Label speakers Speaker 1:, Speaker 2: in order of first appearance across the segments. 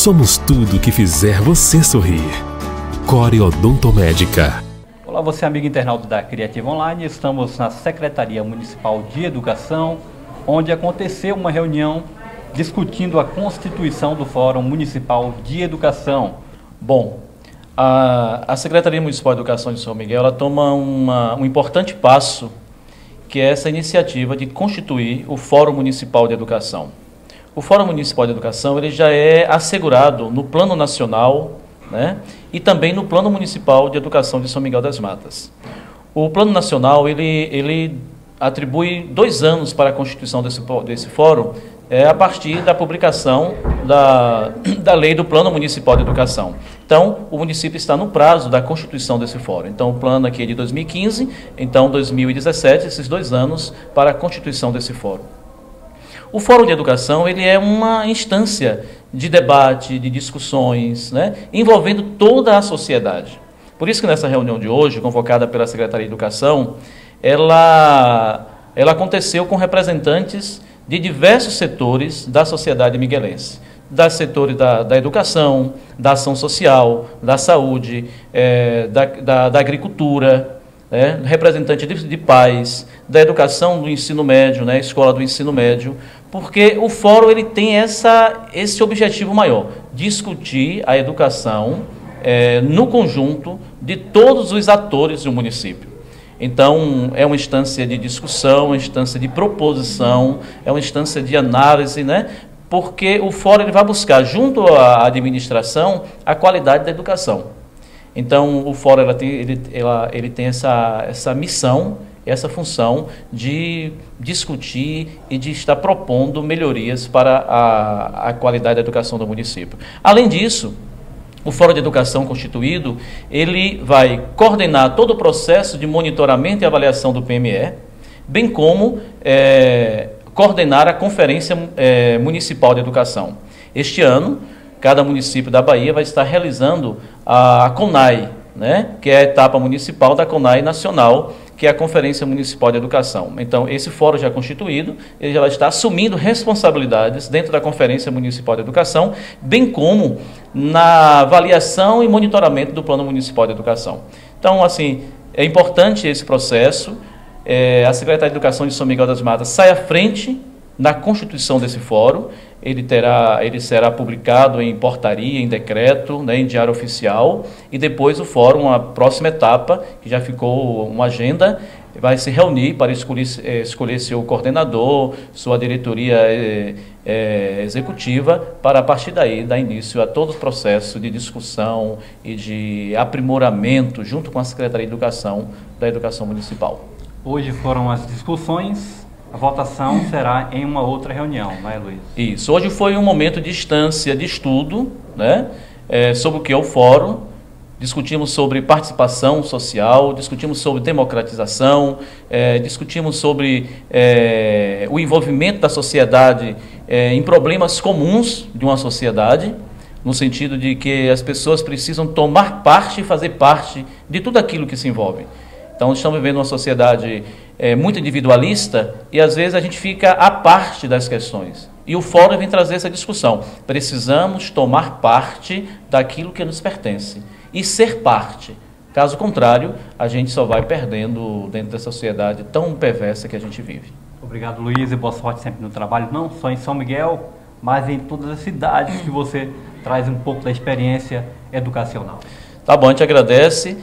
Speaker 1: Somos tudo que fizer você sorrir. Core Odontomédica.
Speaker 2: Olá, você amigo internauta da Criativa Online. Estamos na Secretaria Municipal de Educação, onde aconteceu uma reunião discutindo a constituição do Fórum Municipal de Educação.
Speaker 3: Bom, a Secretaria Municipal de Educação de São Miguel ela toma um importante passo, que é essa iniciativa de constituir o Fórum Municipal de Educação. O Fórum Municipal de Educação ele já é assegurado no Plano Nacional, né, e também no Plano Municipal de Educação de São Miguel das Matas. O Plano Nacional ele atribui 2 anos para a constituição desse fórum, a partir da publicação da lei do Plano Municipal de Educação. Então, o município está no prazo da constituição desse fórum. Então, o plano aqui é de 2015, então 2017, esses 2 anos para a constituição desse fórum. O Fórum de Educação ele é uma instância de debate, de discussões, né, envolvendo toda a sociedade. Por isso que nessa reunião de hoje, convocada pela Secretaria de Educação, ela aconteceu com representantes de diversos setores da sociedade miguelense. Das setores da educação, da ação social, da saúde, da agricultura, representante de pais, da educação do ensino médio, né, escola do ensino médio, porque o fórum ele tem esse objetivo maior, discutir a educação no conjunto de todos os atores do município. Então, é uma instância de discussão, uma instância de proposição, é uma instância de análise, né, porque o fórum ele vai buscar, junto à administração, a qualidade da educação. Então, o fórum ele tem essa missão, essa função de discutir e de estar propondo melhorias para a qualidade da educação do município. Além disso, o Fórum de Educação constituído, ele vai coordenar todo o processo de monitoramento e avaliação do PME, bem como coordenar a Conferência Municipal de Educação. Este ano, cada município da Bahia vai estar realizando a CONAI, né, que é a etapa municipal da CONAI Nacional, que é a Conferência Municipal de Educação. Então, esse fórum já constituído, ele já vai estar assumindo responsabilidades dentro da Conferência Municipal de Educação, bem como na avaliação e monitoramento do Plano Municipal de Educação. Então, assim, é importante esse processo. A Secretaria de Educação de São Miguel das Matas sai à frente na constituição desse fórum. Ele será publicado em portaria, em decreto, né, em diário oficial, e depois o fórum, a próxima etapa, que já ficou uma agenda, vai se reunir para escolher seu coordenador, sua diretoria executiva, para a partir daí dar início a todo o processo de discussão e de aprimoramento junto com a Secretaria de Educação da Educação Municipal.
Speaker 2: Hoje foram as discussões. A votação será em uma outra reunião, não é, Luiz?
Speaker 3: Isso. Hoje foi um momento de instância de estudo, né, sobre o que é o fórum. Discutimos sobre participação social, discutimos sobre democratização, discutimos sobre o envolvimento da sociedade em problemas comuns de uma sociedade, no sentido de que as pessoas precisam tomar parte e fazer parte de tudo aquilo que se envolve. Então, estamos vivendo uma sociedade muito individualista e, às vezes, a gente fica à parte das questões. E o fórum vem trazer essa discussão. Precisamos tomar parte daquilo que nos pertence e ser parte. Caso contrário, a gente só vai perdendo dentro dessa sociedade tão perversa que a gente vive.
Speaker 2: Obrigado, Luiz, e boa sorte sempre no trabalho, não só em São Miguel, mas em todas as cidades que você traz um pouco da experiência educacional.
Speaker 3: Tá bom, a gente agradece.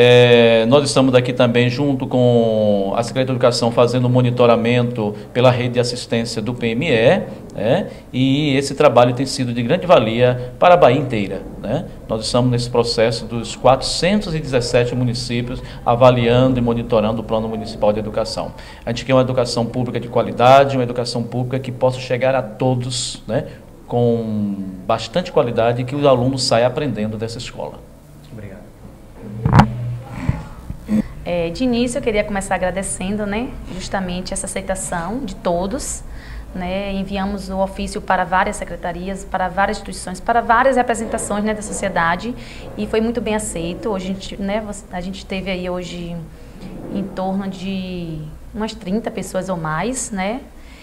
Speaker 3: Nós estamos aqui também junto com a Secretaria de Educação fazendo monitoramento pela rede de assistência do PME, né? E esse trabalho tem sido de grande valia para a Bahia inteira, né? Nós estamos nesse processo dos 417 municípios avaliando e monitorando o Plano Municipal de Educação. A gente quer uma educação pública de qualidade, uma educação pública que possa chegar a todos, né? Com bastante qualidade e que o aluno saia aprendendo dessa escola.
Speaker 2: Obrigado.
Speaker 4: De início, eu queria começar agradecendo, né, justamente essa aceitação de todos. Né, enviamos o ofício para várias secretarias, para várias instituições, para várias representações, né, da sociedade, e foi muito bem aceito. Hoje a gente teve aí hoje em torno de umas 30 pessoas ou mais, né,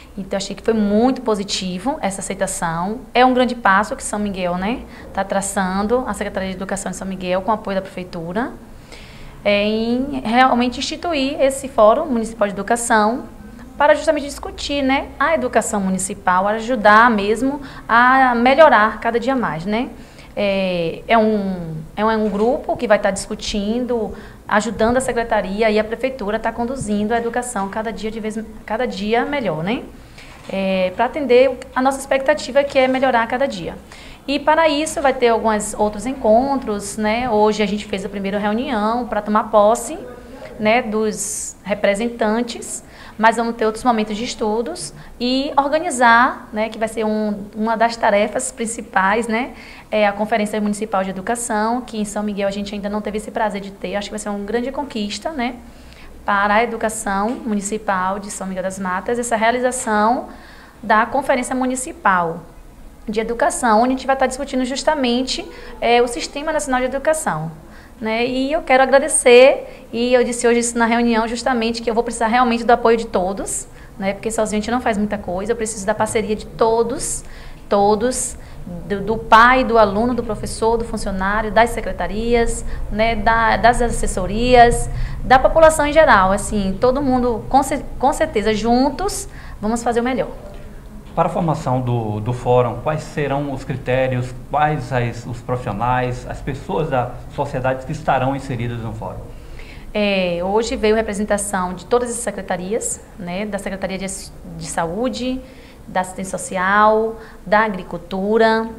Speaker 4: Então, achei que foi muito positivo essa aceitação. É um grande passo que São Miguel, né, está traçando, a Secretaria de Educação de São Miguel, com o apoio da Prefeitura, em realmente instituir esse Fórum Municipal de Educação para justamente discutir, né, a educação municipal, ajudar mesmo a melhorar cada dia mais, né. É um grupo que vai estar discutindo, ajudando a Secretaria e a Prefeitura a estar conduzindo a educação cada dia melhor, né? Para atender a nossa expectativa, que é melhorar a cada dia. E para isso vai ter alguns outros encontros, né? Hoje a gente fez a primeira reunião para tomar posse, né, dos representantes, mas vamos ter outros momentos de estudos e organizar, né, que vai ser uma das tarefas principais, né, a Conferência Municipal de Educação, que em São Miguel a gente ainda não teve esse prazer de ter, acho que vai ser uma grande conquista, né, para a educação municipal de São Miguel das Matas, essa realização da Conferência Municipal de Educação, onde a gente vai estar discutindo justamente o Sistema Nacional de Educação. Né? E eu quero agradecer, e eu disse hoje isso na reunião justamente que eu vou precisar realmente do apoio de todos, né? Porque sozinho a gente não faz muita coisa, eu preciso da parceria de todos, do pai, do aluno, do professor, do funcionário, das secretarias, né? Das assessorias, da população em geral, assim, todo mundo, com certeza, juntos, vamos fazer o melhor.
Speaker 2: Para a formação do fórum, quais serão os critérios, quais os profissionais, as pessoas da sociedade que estarão inseridas no fórum?
Speaker 4: Hoje veio representação de todas as secretarias, né, da Secretaria de Saúde, da Assistência Social, da Agricultura,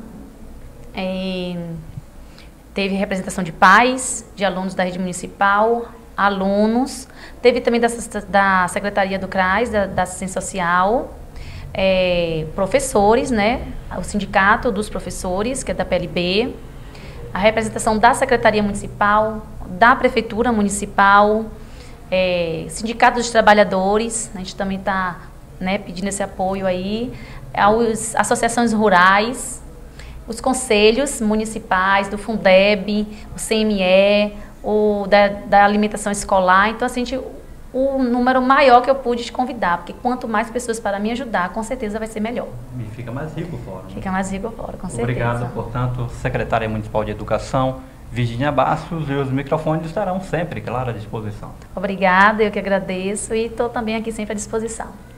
Speaker 4: teve representação de pais, de alunos da rede municipal, alunos, teve também da Secretaria do CRAS, da Assistência Social, professores, né, o sindicato dos professores, que é da PLB, a representação da Secretaria Municipal, da Prefeitura Municipal, sindicato dos trabalhadores, a gente também está, né, pedindo esse apoio aí, as associações rurais, os conselhos municipais, do Fundeb, o CME, da alimentação escolar. Então, assim, o número maior que eu pude convidar, porque quanto mais pessoas para me ajudar, com certeza vai ser melhor.
Speaker 2: E fica mais rico o fórum.
Speaker 4: Fica mais rico o fórum, com certeza.
Speaker 2: Obrigado, portanto, Secretária Municipal de Educação, Virginia Bastos, e os microfones estarão sempre, claro, à disposição.
Speaker 4: Obrigada, eu que agradeço e estou também aqui sempre à disposição.